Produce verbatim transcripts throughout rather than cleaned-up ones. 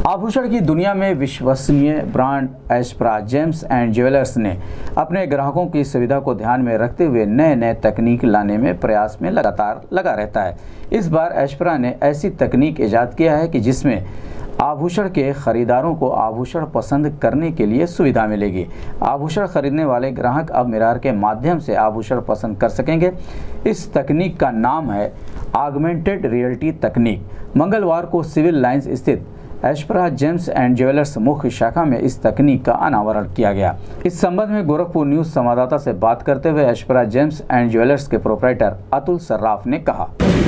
आभूषण की दुनिया में विश्वसनीय brand Aspra gems and jewellers ने अपने ग्राहकों की सुविधा को ध्यान में रखते हुए नए नए तकनीक लाने में प्रयास में लगातार लगा रहता है। इस बार एस्प्रा ने ऐसी तकनीक ईजाद किया है कि जिसमें आभूषण के खरीदारों को आभूषण पसंद करने के लिए सुविधा मिलेगी। आभूषण खरीदने वाले ग्राहक अब मिरर के माध्यम से आभूषण पसंद कर सकेंगे। इस तकनीक का नाम है ऑगमेंटेड रियलिटी तकनीक। मंगलवार को सिविल लाइंस स्थित एस्प्रा जेम्स एंड ज्वेलर्स मुख्य शाखा में इस तकनीक का अनावरण किया गया। इस संबंध में गोरखपुर न्यूज संवाददाता से बात करते हुए एस्प्रा जेम्स एंड ज्वेलर्स के प्रोप्राइटर अतुल सर्राफ ने कहा,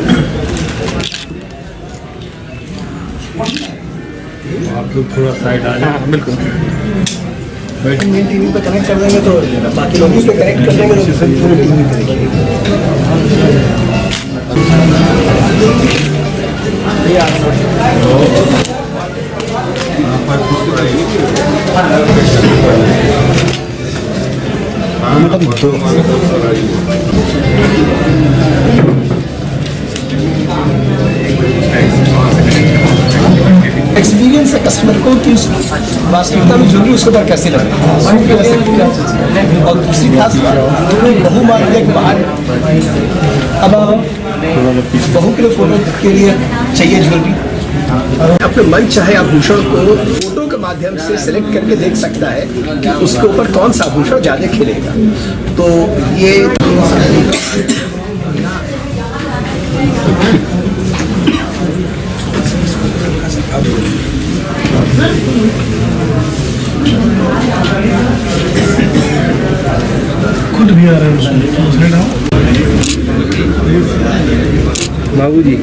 आप लोग थोड़ा साइड आ जाए। बिल्कुल मेन टीवी पे कनेक्ट कर देंगे तो बाकी लोग इस पे कनेक्ट कर देंगे तो पूरी टीवी एक्सपीरियंस है कस्टमर को कि उस वास्तविकता में ज्वेलरी उसके ऊपर कैसे लगे। और दूसरी खास बात बहू मांगने के बाद अब बहू के लिए फोटो के लिए चाहिए ज्वेलरी, अपने मन चाहे आभूषण को फोटो के माध्यम से सिलेक्ट करके देख सकता है कि उसके ऊपर कौन सा आभूषण ज़्यादा खिलेगा। तो ये खुद भी आ रहे हैं उसमें बाबू जी।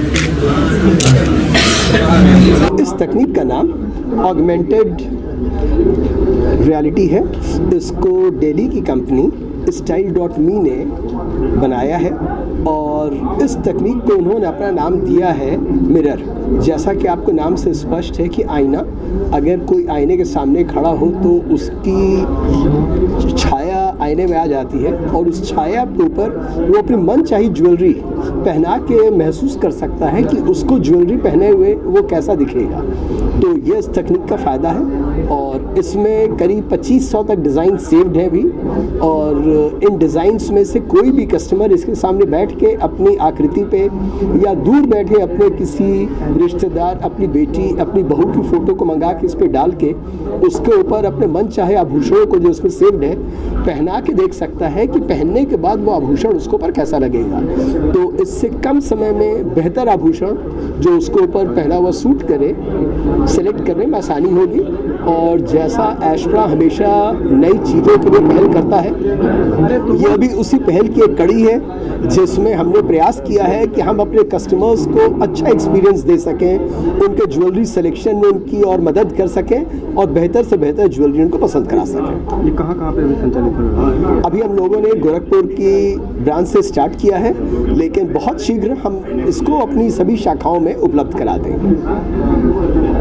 इस तकनीक का नाम ऑगमेंटेड रियलिटी है। इसको दिल्ली की कंपनी स्टाइल डॉट मी ने बनाया है और इस तकनीक को उन्होंने अपना नाम दिया है मिरर। जैसा कि आपको नाम से स्पष्ट है कि आईना, अगर कोई आईने के सामने खड़ा हो तो उसकी छाया आईने में आ जाती है और उस छाया के ऊपर वो अपनी मन चाही ज्वेलरी पहना के महसूस कर सकता है कि उसको ज्वेलरी पहने हुए वो कैसा दिखेगा। तो ये इस तकनीक का फ़ायदा है और इसमें करीब पच्चीस सौ तक डिज़ाइन सेव्ड है भी। और इन डिज़ाइंस में से कोई भी कस्टमर इसके सामने बैठ के अपनी आकृति पे या दूर बैठे अपने किसी रिश्तेदार, अपनी बेटी, अपनी बहू की फ़ोटो को मंगा के इस पर डाल के उसके ऊपर अपने मन चाहे आभूषणों को जो उसमें सेव्ड है पहना के देख सकता है कि पहनने के बाद वो आभूषण उसके ऊपर कैसा लगेगा। तो इससे कम समय में बेहतर आभूषण जो उसके ऊपर पहना हुआ सूट करे सेलेक्ट करने में आसानी होगी। और जैसा एस्प्रा हमेशा नई चीज़ों के लिए पहल करता है, यह भी उसी पहल की एक कड़ी है जिसमें हमने प्रयास किया है कि हम अपने कस्टमर्स को अच्छा एक्सपीरियंस दे सकें, उनके ज्वेलरी सिलेक्शन में उनकी और मदद कर सकें और बेहतर से बेहतर ज्वेलरी उनको पसंद करा सकें। ये कहाँ कहाँ पे अभी संचालित हो रहा है? अभी हम लोगों ने गोरखपुर की ब्रांच से स्टार्ट किया है, लेकिन बहुत शीघ्र हम इसको अपनी सभी शाखाओं में उपलब्ध करा देंगे।